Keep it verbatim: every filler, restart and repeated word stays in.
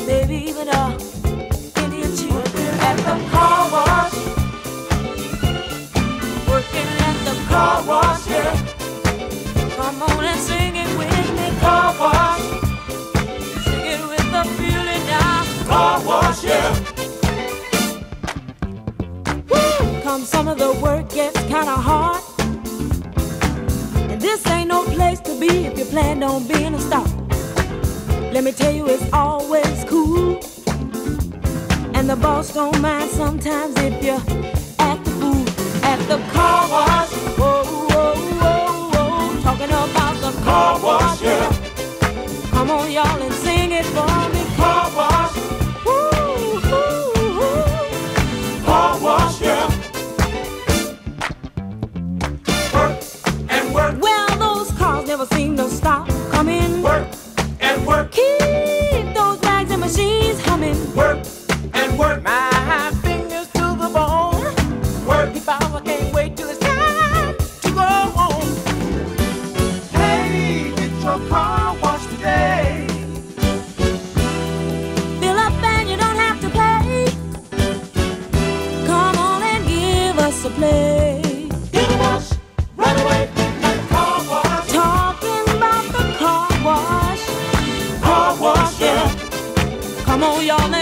maybe even a Indian chief. At the car wash, working at the car wash, yeah. Come on and sing it with me, car wash. Sing it with the feeling now, car wash, yeah. Woo! Come some of the work gets kinda hard, and this ain't no place to be if you plan on being a star. Let me tell you, it's always cool, and the boss don't mind sometimes if you act the fool. At the car wash, whoa, whoa, whoa, whoa, talking about the car wash, yeah. Come on, y'all, and sing it for me, car wash. Woo, woo, woo. Car wash, yeah. Work and work. Well, those cars never seem to stop coming. Work and work. Keep those bags and machines humming. Work and work. My fingers to the bone. Work. If I can't wait till it's time to go home. Hey, get your car washed today. Fill up and you don't have to pay. Come on and give us a play. Get a wash right away at the car wash. Talking about the car wash. Car wash, yeah. Come on, y'all.